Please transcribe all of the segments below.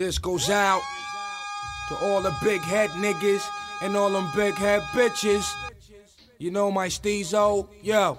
This goes out to all the big head niggas and all them big head bitches. You know my Steezo, yo.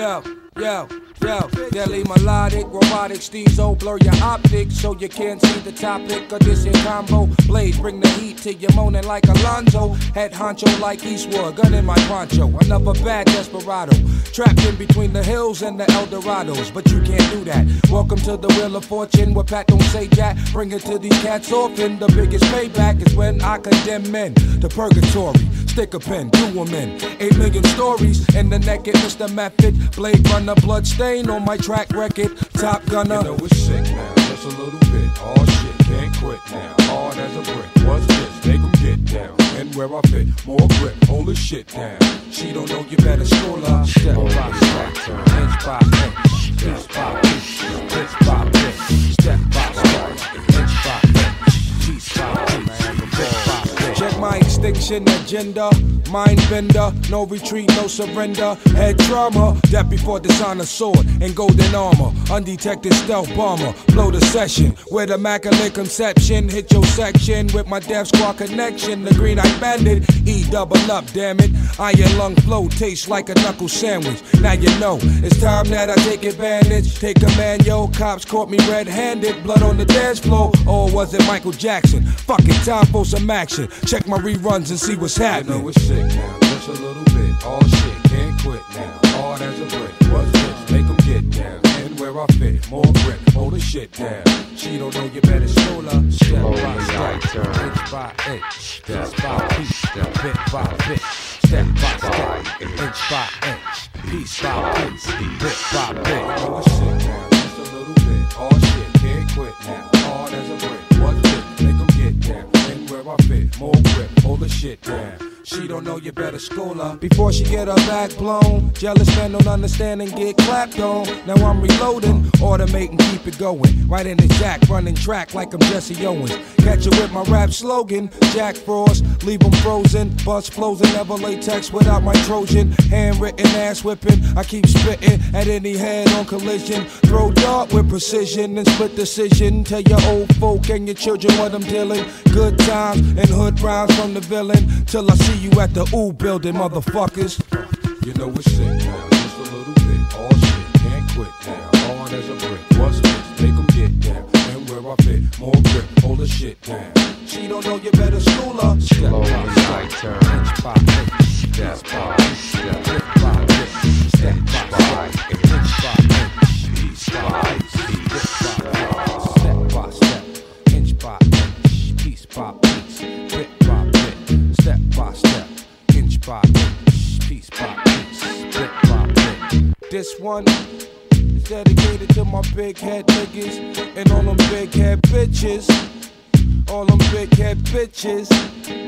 Deadly melodic, robotic Steezo, blur your optics so you can't see the topic of this here combo. Blaze, bring the heat till you're moaning like Alonzo. Head honcho like Eastwood, gun in my poncho. Another bad desperado, trapped in between the hills and the Eldorados, but you can't do that. Welcome to the Wheel of Fortune, where Pat don't say jack. Bring it to these cats often. The biggest payback is when I condemn men to purgatory. Stick a pen, do them in 8 million stories in the naked Mr. Method. Blade runner, blood stain on my track record. Top gunner. You know it's sick now, just a little bit. All shit, can't quit now. Hard as a brick. What's this? Make 'em get down. And where I fit, more grip. Hold the shit down. She don't know you better school her. Step by step, inch by inch, piece by piece, bit by bit. Step by step, inch by inch, piece by piece, bit by bit. Check my extinction agenda, mind bender, no retreat, no surrender. Head trauma, death before dishonor, sword and golden armor. Undetected stealth bomber, blow the session with immaculate conception. Hit your section with my death squad connection. The green-eyed bandit, E double up, damn it. Iron lung flow tastes like a knuckle sandwich. Now you know it's time that I take advantage. Take command, yo. Cops caught me red-handed, blood on the dance floor. Or was it Michael Jackson? Fuck it, time for some action. Check my reruns and see what's happening. You know it's sick now, just a little bit. All shit, can't quit now. Hard as a brick. What's this? Make 'em get down. And where I fit, more grip. Hold the shit down. She don't know you better slow her. Step by step, inch by inch, piece by piece, bit by bit. Step by step, inch by inch, piece by piece, bit by bit. You know it's sick now, just a little bit. All shit, can't quit now. Hard as a brick. What's this? Make 'em get down. And where I fit, more grip. Hold the shit down. She don't know you better school her. Before she get her back blown, jealous men don't understand and get clapped on. Now I'm reloading, automating, keep it going. Right in the jack, running track like I'm Jesse Owens. Catch it with my rap slogan, Jack Frost, leave them frozen. Bust flows and never latex without my Trojan. Handwritten ass whipping, I keep spitting at any head on collision. Throw dart with precision and split decision. Tell your old folk and your children what I'm dealing. Good times and hood rhymes from the villain. Till I see you at the OO building, motherfuckers. You know it's sick now, just a little bit. All shit, can't quit now. Hard as a brick. What's this? Make 'em get down. And where I fit, more grip. Hold the shit down. She don't know you better school her. Step by step, inch by inch, step by step, bit by bit. Step by step, inch by inch, piece by piece, bit by bit. Step by step, inch by inch, piece by piece, bit by bit. Step by step, inch by inch, piece by piece, bit by bit. This one is dedicated to my big head niggas and all them big head bitches. All them big head bitches.